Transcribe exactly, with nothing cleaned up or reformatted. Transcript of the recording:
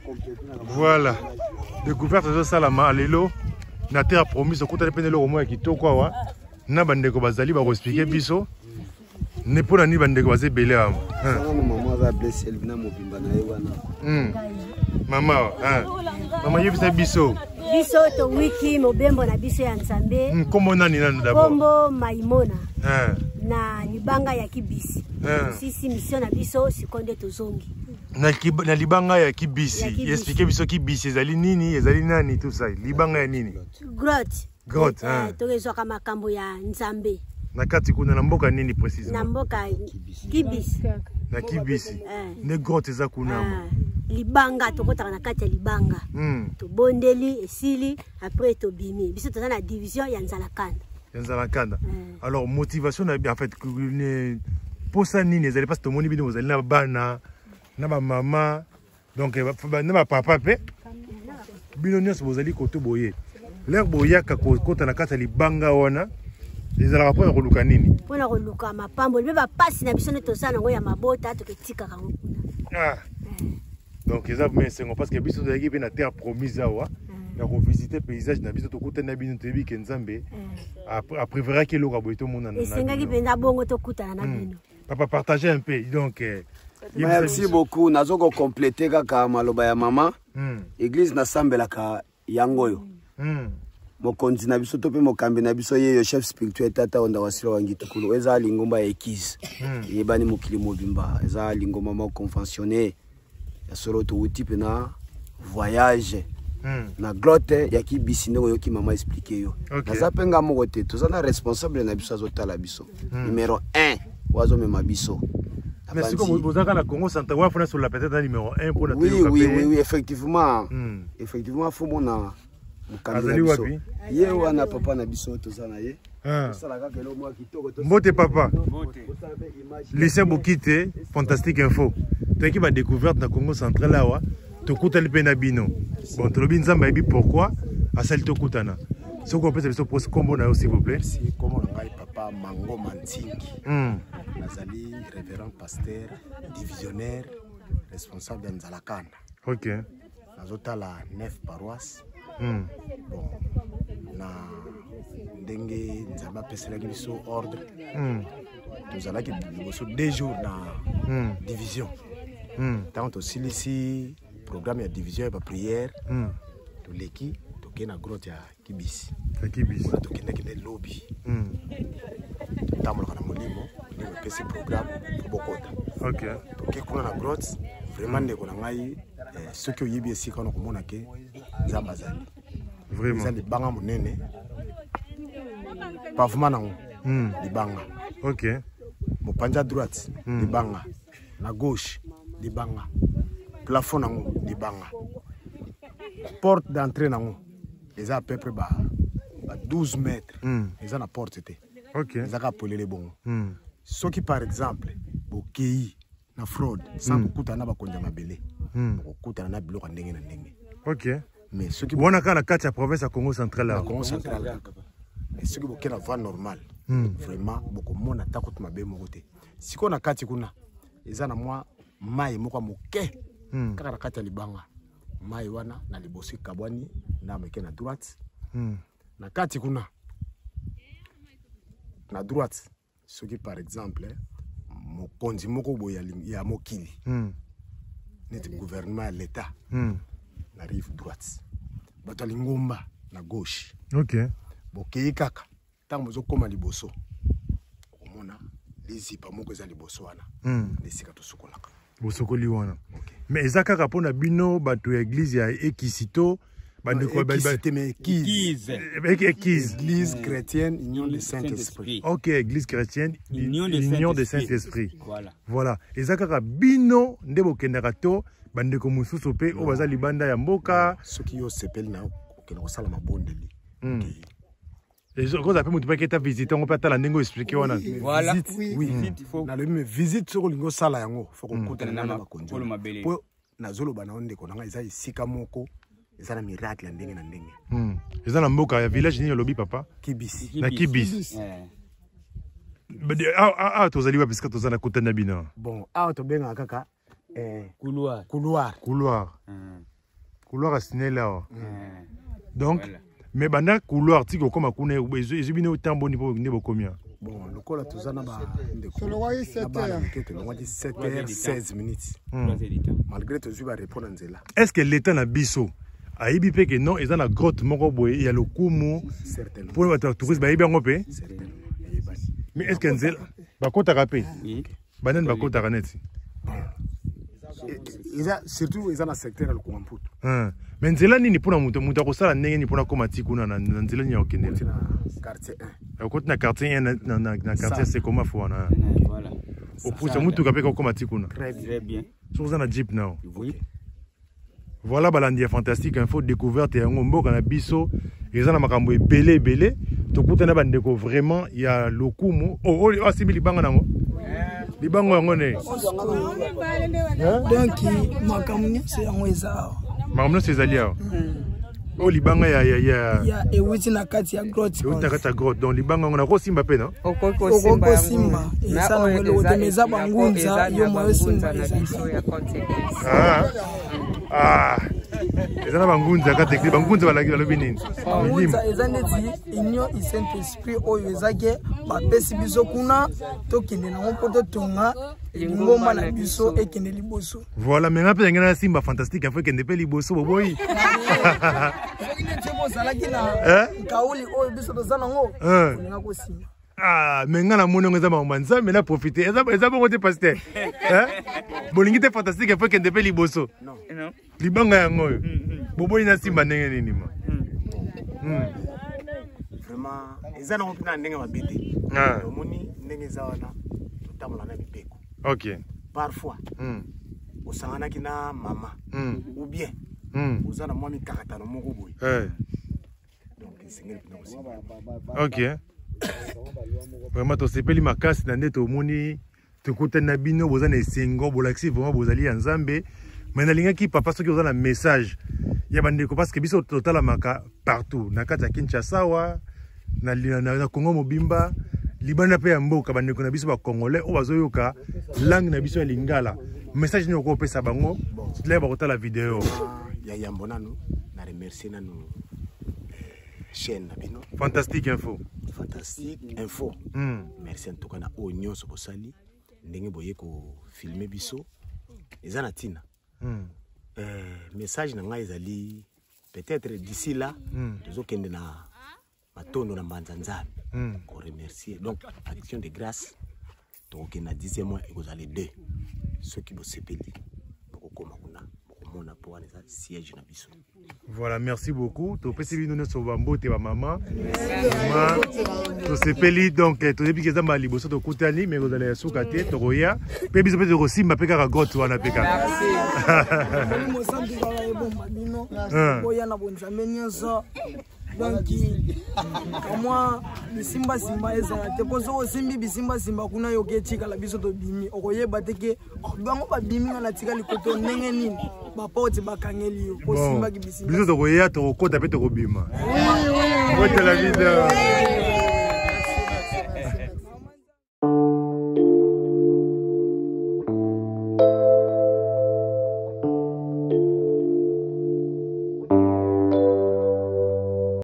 Voilà. Découverte de Salama, Alelo. Na terre promise, au côté de Pénélo, au moins qui toque. Na bande ko bazali ba ko expliquer biso. Ne pona ni bande ko bazé belé am. Maman va blesser le bina mobimba na yewana. Hmm. Maman, hein. Maman yebisa biso. Biso to wiki mobembo na biso ya Nzambe. Kombo nani nani d'abord? Kombo Maimona. Hein. Na libanga ya Kibisi. Sisi mission na biso sikonde tozongi. Na na libanga ya Kibisi. Expliquer biso Kibisi ezali nini, ezali nani tout ça. Libanga ya nini? Grotte. Grotte, hein. Torezo kama makambo ya Nzambe. Na kati kuna na mboka nini précisément? Na mboka Kibisi. Na Kibisi. Ne grotte eza kuna. Libanga tokota na kati ya libanga. Mm. To bondeli esili après to bimi. Biso toza na division ya Nzalakanda. Ya Nzalakanda. Alors motivation na en fait ne posa nini ezali parce que moni binoozali na bana na ba mama donc na ba papa pe bino nyonso bozali koto boye. L'air boyaka kota na kati ya libanga wana. Ezala rapport ko luka nini? Pona ko luka mapambo beba pasi na biso ne toza nango ya mabota to ketika kango kuna. Ah. Donc ils avaient c'est parce que biso de l'équipe na terre promise awa na ko visiter paysage na biso to kuta na bino tebi ke Nzambe après préférer que loka boito mona na. Esenga ki penda bongo to kuta na bino. Papa partager un peu donc merci beaucoup nazo ko compléter kaka maloba ya mama. Église na sambela ka yangoyo. Mokonzi na biso to pe mokambi na biso ye yo chef spirituel tata onda wasilo wangi tukulu eza lingomba ya ekize. Yebani mokili mobimba eza lingomba mo conventionné. Ya solo to uti pena voyage mm. na grotte ya Kibisi ndeko yo ki mama expliquer yo. Okay. Na zapenga moko te to zana responsable na biso azotala biso. Mm. Numéro un wazo mema biso. Mais c'est comme vous avez la Congo central wa fona sur la peut-être numéro un pour la oui, oui, oui, oui, effectivement. Mm. Effectivement faut mona mukambela biso. Ye wana papa na biso to zana ye. Mbote papa. Lycée Bokite, fantastique info. Tu qui va découvrir dans Congo central là wa, to kutali pena bino. Bon, to lobi Nzamba yebi pourquoi asali to kutana. Ce qu'on peut se poser combo na s'il vous plaît. Si comment ngai papa Mango Mantingi. Mm. Nazali révérend pasteur, divisionnaire, responsable de Nzalakanda. OK. Nazota la neuf paroisses. Mm. Bon. Na ndenge Nzamba peselaki biso ordre. Mm. Nous allons que deux jours dans mm. division. Mm. Tant que ici programme de division et de prière. Mm. To leki to kena grotte ya Kibisi. Ya Kibisi. To kena kena lobby. Mm. Tamolo kana molimo, ni pesi programme to bokota. OK. To ke kuna na grotte vraiment ndeko na ngai ce que yebi esi kana komona ke Nzamba zali. Vraiment. Zali banga monene. Pavement nango. Mm. Libanga. OK. Mopanja droite, mm. libanga. Na gauche, libanga. Plafond nango, libanga. Porte d'entrée nango. Les a à peu près ba, ba douze mètres. Mm. Les a na porte té. OK. Les a ka polé les bons. Mm. Ce qui par exemple, bokei na fraude, sans mm. kuta na ba konja mabele. Mm. Kuta na biloko ndenge na ndenge. OK. Mais ce qui bona ka na kati ya province ya Congo central là. Congo central. Mais ce qui bokei na voie normale. Mm. Vraiment beaucoup monde attaque tout mabe moko te siko na kati kuna eza na mwa mai moko moke mm. kaka na kati ya libanga mai wana na libosi kabwani na meke na droite mm. na kati kuna na droite ce qui par exemple mokonzi moko boya ya mokili mm. net gouvernement l'état mm. na rive droite bato lingomba na gauche. OK. Bokei kaka tango zo koma liboso omona les ipa moko za liboso wana mm. lesika to sokolaka bosokoli wana. Okay. Mais ezaka ka pona bino bato ya église ya Ekisito bande ko ba église église chrétienne union de Saint-Esprit. OK, église chrétienne union de Saint-Esprit. Voilà. Voilà. Ezaka ka bino ndebo kendaka to bande ko mususu pe o baza libanda ya mboka soki yo sepeli na okena ko sala mabondeli. Mm. Et je crois que vous pouvez être visité, on peut être là, on expliquer. Voilà. Oui, oui. Na le même visite sur le sala yango, faut qu'on compte na na bakonjo. Po na zolo bana onde ko na eza isika moko, eza na miracle ndenge na ndenge. Hmm. Eza na mboka ya village ni lobi papa? Kibisi. Na Kibisi. Eh. Ah ah tozali wa biska tozana kota na bino. Bon, ah to benga kaka eh couloir. Couloir. Couloir. couloir à signer là. Donc, mais banda couloir tiko comme kuna ezubine autant boni pour ne combien. Bon, le col à Touzana ba sept heures seize minutes. Malgré tout tu vas répondre en zela. Est-ce que l'état na biso a ibi pe que non, ils ont la grotte moko boy, il y a le kumu. Certainement. Pour les touristes ba ibi ngopé. Certainement. Mais est-ce que nzela ba kota rapé? Banen ba kota kaneti. Surtout ils ont un secteur le Kumamputu. Hein. Mais nzela nini pona muto muto ko sala ndenge ni pona koma tikuna na nzela ni okende. Quartier un. A côté na quartier un na na quartier c'est comment faut na. Voilà. Au pouce muto kapeka koma tikuna. Très bien. Sur ça na jeep now. Oui. Voilà balandia fantastique info découverte et ngombo kana biso ils ont makambo ebele ebele to kutana bandeko vraiment il y a lokumu oh oh asibi libanga nango. Libango ngone. Donc makambo c'est en weza. Makambo c'est zalia. Oh libanga ya ya ya. Ya ewiti na kati ya grotte. Ewiti na kati ya grotte donc libanga ngona ko simba pe non? Okoko simba. Okoko simba. Esa na ngelo temeza bangunza yo moyo simba. Ah. Ah. Eza na bangunza kati ki bangunza balaki balobi nini? Bangunza eza neti union i Saint Esprit oyo ezake ba pesi biso kuna tokende na mpoto tonga ngoma na biso ekende liboso. Voilà, mais ngape ngena simba fantastique afo kende pe liboso boboyi. Ah, mais ngana mono ngeza ma manza mais là profiter. Eza eza bon côté pasteur. Hein? Bolingi te fantastique afo kende pe liboso. Non. Non. Libanga yango. Boboyi na simba ndenge nini ma. Vraiment, eza na opina ndenge mabete. Ah. Omoni ndenge za wana totamola na bibeko. OK. Parfois. Mm. Osangana kina mama. Mm. Ou bien. Mm. Osana mwami kakatano moko boy. Eh. Donc singel pina aussi. OK. Vraiment to sepeli makasi na ndeto omoni tukutana na bino bozana esengo bolaxi vraiment bozali ya Nzambe. Mais na linga ki papa soki ozana message ya bandeko parce que biso totala maka partout na kati ya Kinshasa wa na na Congo mobimba libanda pe ya mboka bandeko na biso ba congolais o bazoyoka langue na biso ya lingala message ni ko pesa bango là ba kotala vidéo ya yambo nanu na remercier nanu chaîne na bino fantastique info fantastique info mm. Merci en tout cas na onyo so bosali ndenge boye ko filmer biso ezana tina mm. euh, message na ngai ezali peut-être d'ici là mm. tozokende na matondo na mbanza nzambe mm. ko remercier donc action de grâce donc na dixième mois ekozali deux ceux qui bosepeli bokoma kuna bokomona po wana siège na biso. Voilà, merci beaucoup. To pesi bino ne soba mbote ba mama. Mama to sepeli donc to debi kezamba liboso to kutani mais vous allez soukate to roya. Pe biso pe to simba pe ka grotte wana pe ka. Merci. Mo sambi ba ebo mabino. Boya na bonzambe nyonso. Donc moi bisimba simba ezala te poso osimbi bisimba simba kuna yoke tika la biso to bimi okoyeba teke bango ba bimi na tika likoto ndenge nini ba poti bakangeli yo ko simba ki bisimba biso to koya to kota pe to kobima. Oui oui. Wote la vida.